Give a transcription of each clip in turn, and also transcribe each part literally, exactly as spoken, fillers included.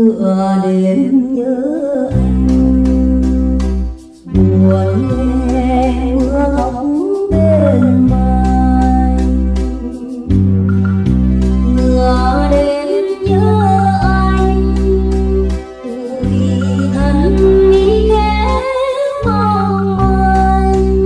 ngựa đêm nhớ anh, buồn nghe mưa khóc bên vai. Ngựa đêm nhớ anh, tủi thân nghĩ ghé mong anh.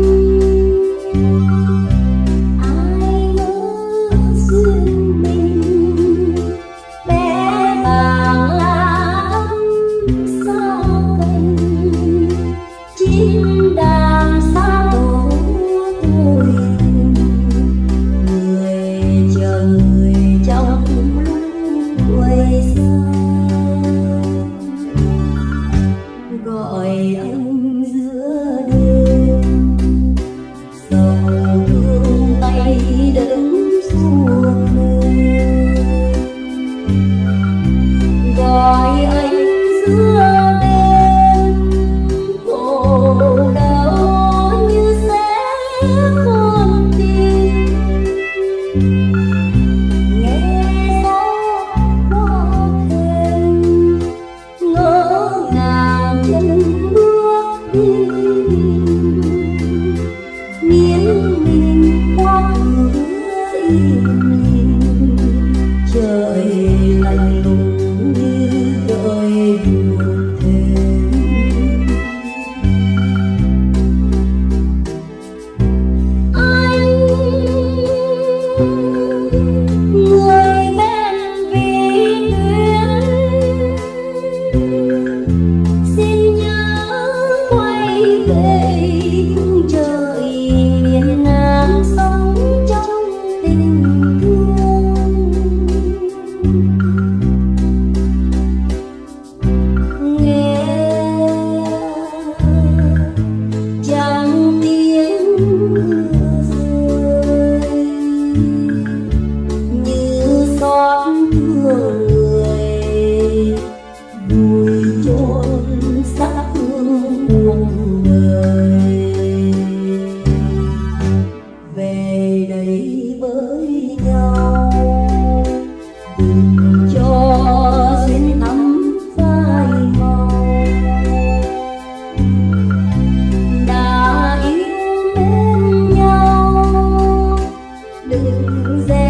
Ai ngỡ duyên mình bé bàng lá xa cành, chim đàn xa đổ tôi tình. Người chờ người trong lúc quay xa, gọi anh giữa đêm, sầu thương tay đứng xuống nơi. Gọi anh giữa đêm, khổ đau như sẽ con tim. Nghe gió qua thềm, ngỡ ngàng chân bước đi. Nghiêng mình qua cửa im lìm, trời lạnh lùng như đợi buồn thêm. Anh người bên vĩ tuyến, xin nhớ quay về khung trời miền Nam sống trong tình thương. Nghe chẳng tiếng mưa rơi, như xót thương người vùi chôn xác hương cuộc đời. Về đây với nhau, đừng cho duyên thắm phai màu. Đã yêu mến nhau, đừng dè